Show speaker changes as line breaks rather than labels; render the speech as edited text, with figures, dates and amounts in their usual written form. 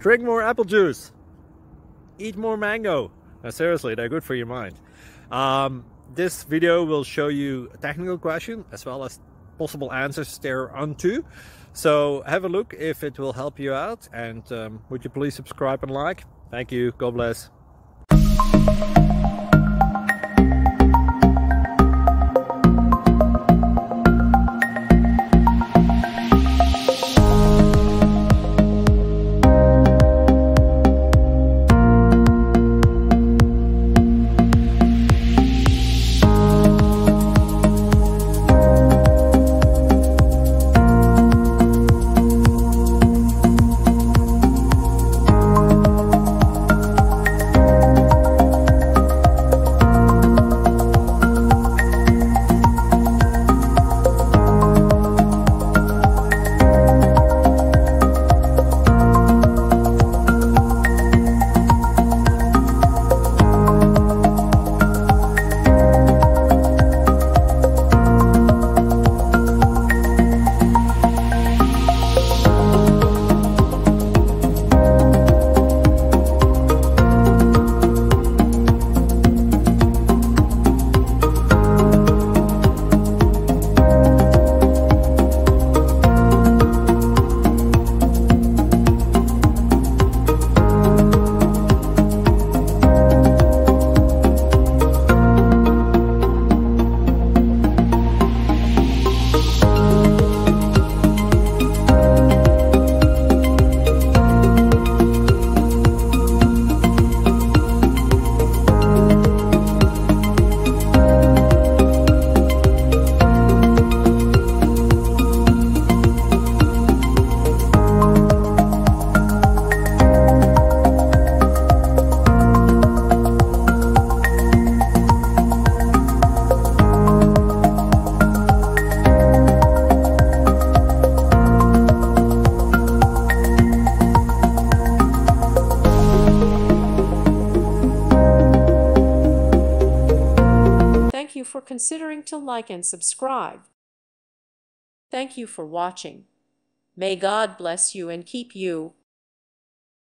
Drink more apple juice. Eat more mango. Now, seriously, they're good for your mind. This video will show you a technical question as well as possible answers thereunto. So have a look if it will help you out, and would you please subscribe and like? Thank you. God bless.
Thank you for considering to like and subscribe. Thank you for watching. May God bless you and keep you.